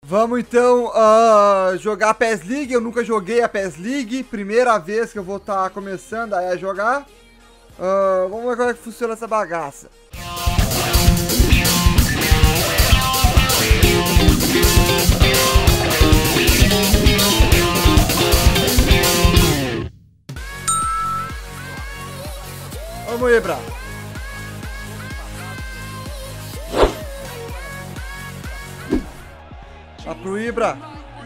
Vamos então jogar a PES League. Eu nunca joguei a PES League. Primeira vez que eu vou estar começando a jogar. Vamos ver como é que funciona essa bagaça. Vamos, Ibra. Tá pro Ibra.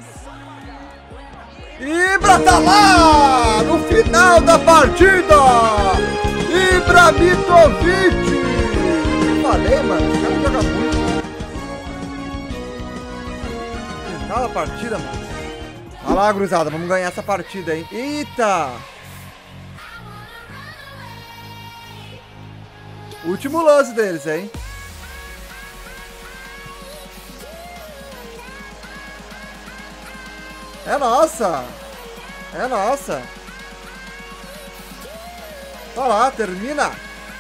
Ibra tá lá! No final da partida! Ibra Mitovic! Falei, mano. O cara joga muito. Final da partida, mano. Olha lá, gurizada. Vamos ganhar essa partida, hein? Eita! Último lance deles, hein? É nossa! É nossa! Tá lá, termina!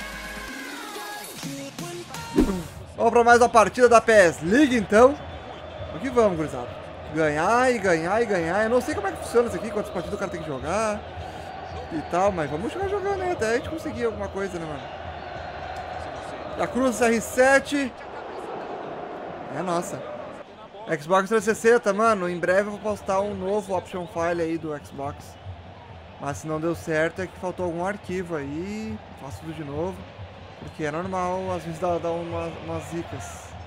Vamos pra mais uma partida da PES League, então. Aqui vamos, gurizada. Ganhar e ganhar e ganhar. Eu não sei como é que funciona isso aqui, quantas partidas o cara tem que jogar e tal, mas vamos chegar jogando, né? Até a gente conseguir alguma coisa, né, mano? Da Cruz R7. É nossa. Xbox 360, mano, em breve eu vou postar um novo option file aí do Xbox. Mas se não deu certo é que faltou algum arquivo aí. Faço tudo de novo. Porque é normal, às vezes dá umas zicas.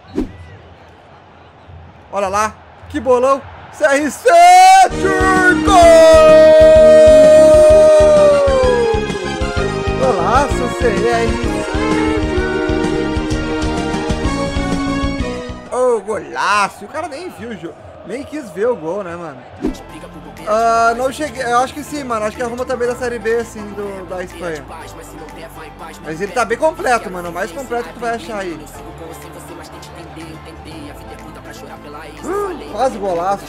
Olha lá, que bolão! CR7! Gol! Olá, seu CR7! Oh, golaço! O cara nem viu o jogo, nem quis ver o gol, né, mano? Não cheguei, eu acho que sim, mano. Acho que arruma também da Série B, assim, da Espanha. Mas ele tá bem completo, mano. O mais completo que tu vai achar aí. Quase golaço.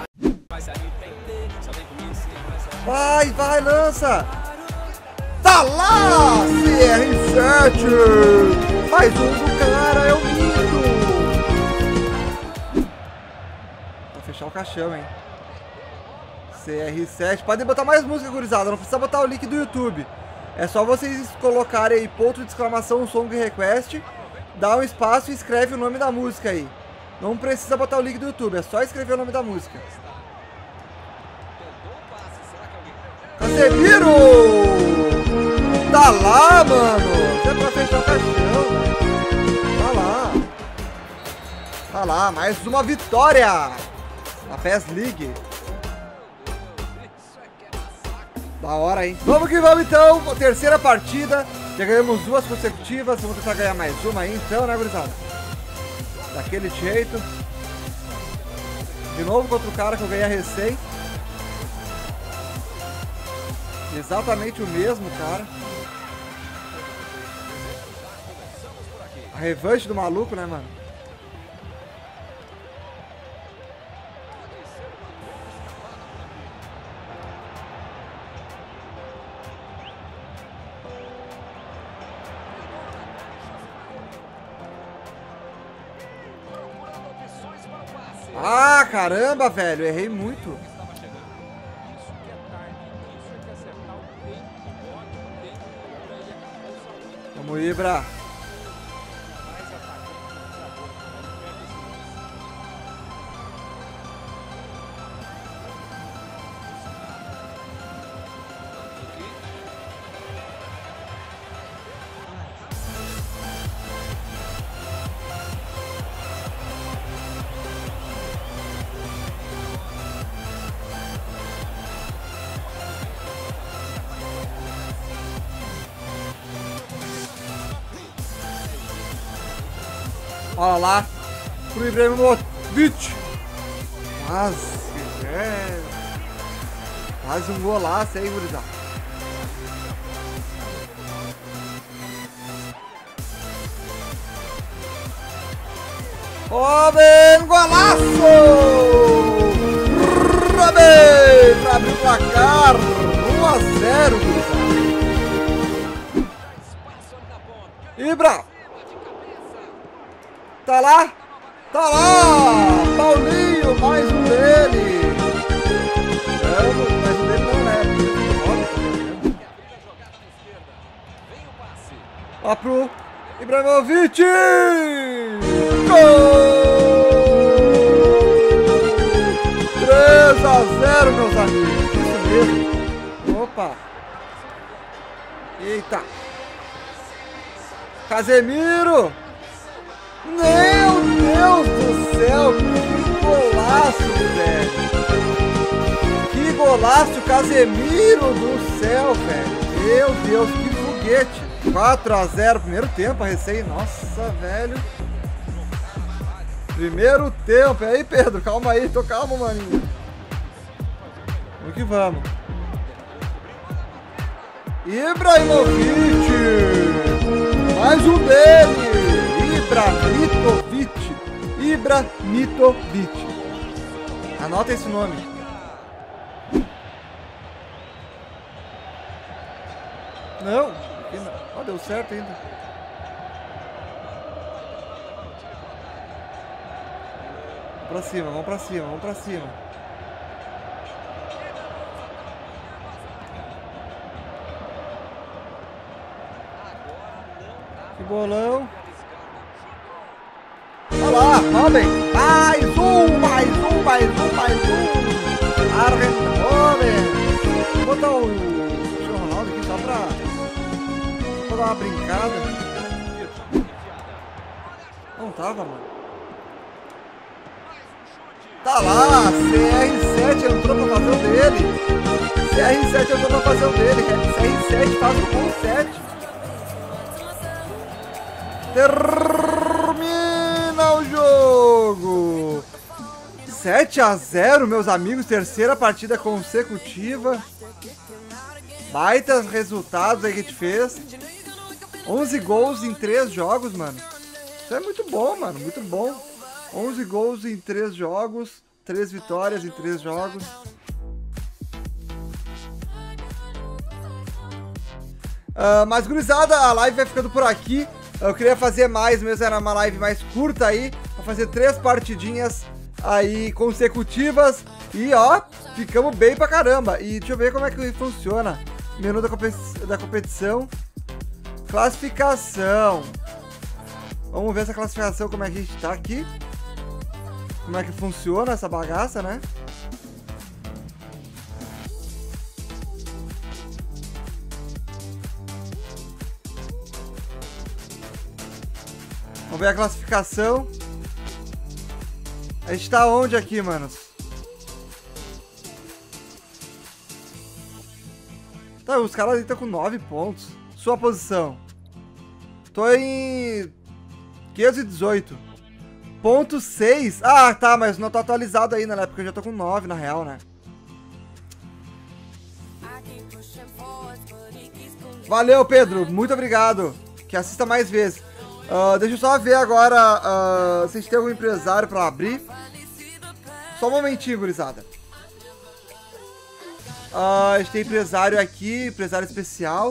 Vai, lança! Tá lá! CR7! Mais um do cara, é o mito! Vou fechar o caixão, hein? CR7. Podem botar mais música, gurizada. Não precisa botar o link do YouTube. É só vocês colocarem aí ponto de exclamação song request, dá um espaço e escreve o nome da música aí. Não precisa botar o link do YouTube, é só escrever o nome da música. Casemiro! Tá lá, mano! Isso é pra fechar o caixão, velho. Tá lá, mais uma vitória na PES League. Da hora, hein? Vamos que vamos, então. Terceira partida. Já ganhamos duas consecutivas. Vamos tentar ganhar mais uma aí, então, né, gurizada? Daquele jeito. De novo contra o cara que eu ganhei a recém. Exatamente o mesmo, cara. A revanche do maluco, né, mano? Ah, caramba, velho. Errei muito. Vamos, Ibra. Olha lá, pro Ibrahimovic. Quase um golaço aí, gurizada. Robin, golaço! Robin, pra abrir o placar, 1-0, gurizada. Ibra! Tá lá? Tá lá! Paulinho Ibrahimovic! Gol! 3-0, meus amigos. Isso mesmo. Opa. Eita. Casemiro. Meu Deus do céu. Que golaço, velho. Que golaço, Casemiro do céu, velho. Meu Deus, que foguete. 4-0, primeiro tempo, a recém. Nossa, velho. Primeiro tempo. E aí, Pedro, calma aí. Tô calmo, maninho. Vamos que vamos. Ibrahimovic. Mais um dele. Ibrahimovic. Anota esse nome. Não. Oh, deu certo ainda. Vamos pra cima, vamos pra cima, vamos pra cima. Que bolão. Olha lá, Robin. Mais um. Arjen Robin. Vou botar o Ronaldo aqui só pra dar uma brincada. Não tava, mano. Tá lá, CR7 entrou pra fazer o dele. CR7 faz o gol 7. Termina o jogo. 7-0, meus amigos. Terceira partida consecutiva. Baitas resultados aí que a gente fez. 11 gols em 3 jogos, mano. Isso é muito bom, mano. Muito bom. 11 gols em 3 jogos. 3 vitórias em 3 jogos. Mas, gurizada, a live vai ficando por aqui. Eu queria fazer mais, mesmo era uma live mais curta aí. Pra fazer 3 partidinhas aí consecutivas. E, ó, ficamos bem pra caramba. E deixa eu ver como é que funciona. Menu da competição. Classificação. Vamos ver essa classificação, como é que a gente tá aqui. Como é que funciona essa bagaça, né? Vamos ver a classificação. A gente tá onde aqui, manos? Tá, os caras ali estão com 9 pontos. Sua posição. Tô em 518. Ponto 6. Ah, tá, mas não tá atualizado ainda, né? Porque eu já tô com 9, na real, né? Valeu, Pedro. Muito obrigado. Que assista mais vezes. Deixa eu só ver agora se a gente tem algum empresário pra abrir. Só um momentinho, gurizada. A gente tem empresário aqui, empresário especial.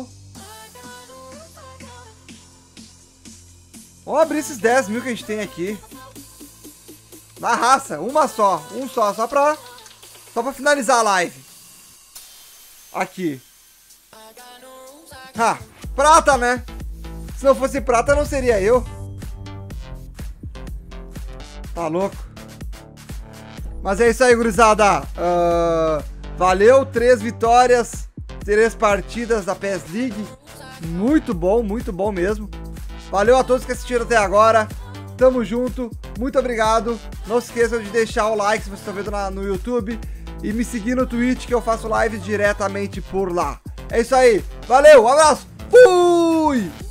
Vamos abrir esses 10 mil que a gente tem aqui. Na raça, uma só. Um só pra finalizar a live. Aqui. Ah, prata, né? Se não fosse prata, não seria eu. Tá louco. Mas é isso aí, gurizada. Valeu, 3 vitórias, 3 partidas da PES League. Muito bom mesmo. Valeu a todos que assistiram até agora. Tamo junto, muito obrigado. Não se esqueçam de deixar o like se você está vendo no YouTube. E me seguir no Twitch, que eu faço lives diretamente por lá. É isso aí, valeu, um abraço, fui!